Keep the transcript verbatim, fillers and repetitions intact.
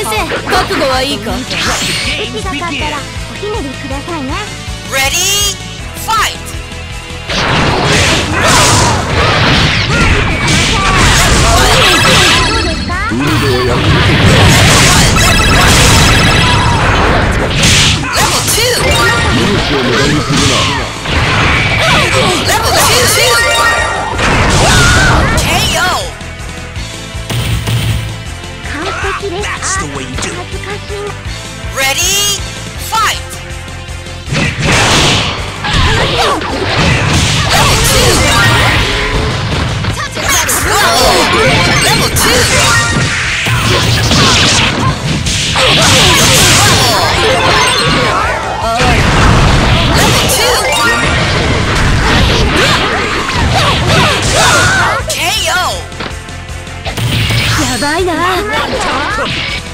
覚悟はいいか。 うちが勝ったらおひねりくださいね。 Ready, fight! Level two! Level two! K O! That's the way you do it. Ready, fight! Level two! Max level! Level two! Level two! K O! やばいな。